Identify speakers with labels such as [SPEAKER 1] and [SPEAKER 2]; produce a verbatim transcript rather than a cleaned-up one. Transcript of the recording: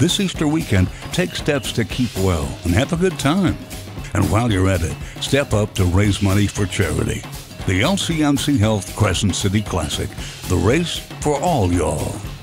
[SPEAKER 1] This Easter weekend, take steps to keep well and have a good time. And while you're at it, step up to raise money for charity. The L C M C Health Crescent City Classic, the race for all y'all.